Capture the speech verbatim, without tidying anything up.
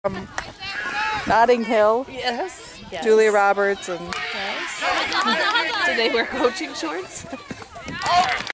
From Notting Hill. Yes. yes. Julia Roberts and. Yes. Do they wear coaching shorts?